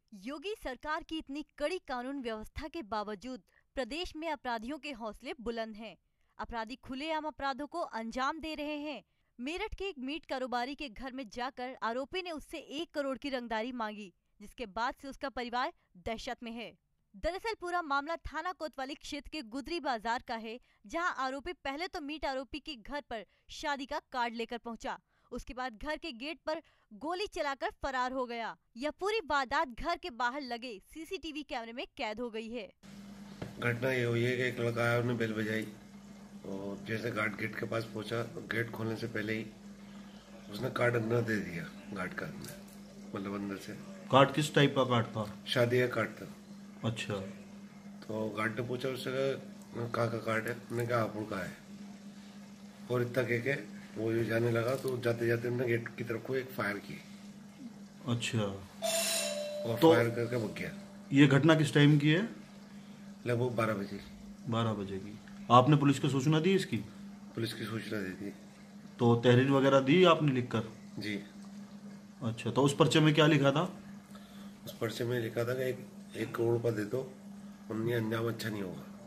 योगी सरकार की इतनी कड़ी कानून व्यवस्था के बावजूद प्रदेश में अपराधियों के हौसले बुलंद हैं। अपराधी खुलेआम अपराधों को अंजाम दे रहे हैं। मेरठ के एक मीट कारोबारी के घर में जाकर आरोपी ने उससे 1 करोड़ की रंगदारी मांगी, जिसके बाद से उसका परिवार दहशत में है। दरअसल पूरा मामला थाना कोतवाली क्षेत्र के गुदरी बाजार का है, जहां आरोपी पहले तो मीट आरोपी के घर पर शादी का कार्ड लेकर पहुंचा। उसके बाद घर के गेट पर गोली चलाकर फरार हो गया। यह पूरी वारदात घर के बाहर लगे सीसीटीवी कैमरे में कैद हो गई है। घटना ये हुई है कि एक लड़का आया, उसने बेल बजाई और जैसे गार्ड गेट के पास पहुंचा, गेट खोलने से पहले ही उसने कार्ड अंदर दे दिया। गार्ड का मतलब अंदर से। कार्ड किस टाइप का कार्ड था? शादी का कार्ड था। अच्छा। तो गार्ड ने पूछा उससे, कहाँ का कार्ड है? उसने कहा हापुड़ का है। और इतना कह के वो जो जाने लगा, तो जाते जाते हमने गेट की तरफ को एक फायर की। अच्छा। और तो फायर करके भाग गया। ये घटना किस टाइम की है? लगभग 12 बजे। 12 बजे की। आपने पुलिस को सूचना दी इसकी? पुलिस की सूचना दी थी। तो तहरीर वगैरह दी आपने लिखकर? जी। अच्छा, तो उस पर्चे में क्या लिखा था? उस पर्चे में लिखा था कि 1 करोड़ रुपया दे दो, वरना अंजाम अच्छा नहीं होगा।